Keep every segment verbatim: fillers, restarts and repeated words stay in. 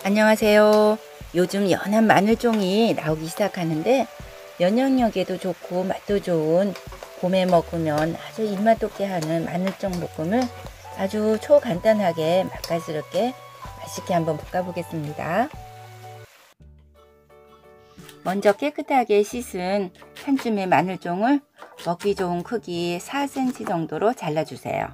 안녕하세요. 요즘 연한 마늘종이 나오기 시작하는데 면역력에도 좋고 맛도 좋은, 봄에 먹으면 아주 입맛 돋게 하는 마늘종 볶음을 아주 초간단하게 맛깔스럽게 맛있게 한번 볶아 보겠습니다. 먼저 깨끗하게 씻은 한 줌의 마늘종을 먹기 좋은 크기 사 센티미터 정도로 잘라주세요.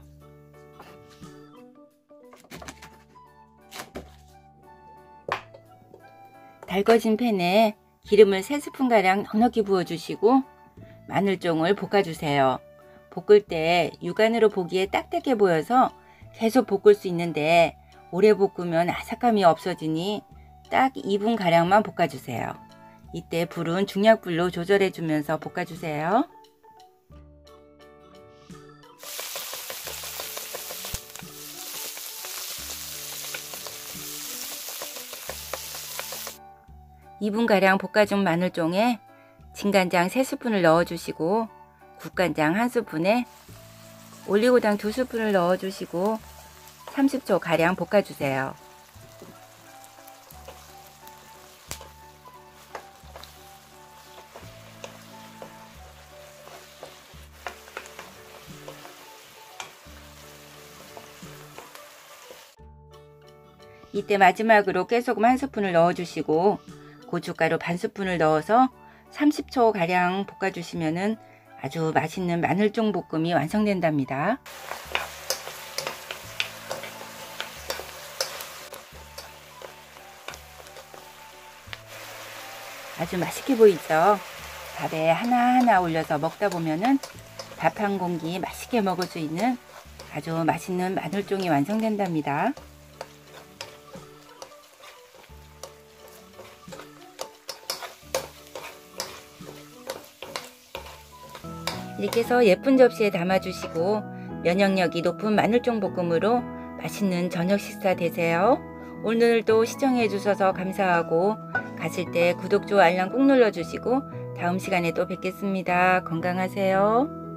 달궈진 팬에 기름을 세 스푼가량 넉넉히 부어주시고 마늘종을 볶아주세요. 볶을 때 육안으로 보기에 딱딱해 보여서 계속 볶을 수 있는데 오래 볶으면 아삭함이 없어지니 딱 이 분가량만 볶아주세요. 이때 불은 중약불로 조절해주면서 볶아주세요. 이 분가량 볶아준 마늘종에 진간장 세 스푼을 넣어주시고 국간장 한 스푼에 올리고당 두 스푼을 넣어주시고 삼십 초 가량 볶아주세요. 이때 마지막으로 깨소금 한 스푼을 넣어주시고 고춧가루 반 스푼을 넣어서 삼십 초 가량 볶아주시면 아주 맛있는 마늘종 볶음이 완성된답니다. 아주 맛있게 보이죠? 밥에 하나하나 올려서 먹다 보면은 밥 한 공기 맛있게 먹을 수 있는 아주 맛있는 마늘종이 완성된답니다. 이렇게 해서 예쁜 접시에 담아주시고 면역력이 높은 마늘종 볶음으로 맛있는 저녁 식사 되세요. 오늘도 시청해 주셔서 감사하고 가실 때 구독, 좋아요, 알람 꾹 눌러주시고 다음 시간에 또 뵙겠습니다. 건강하세요.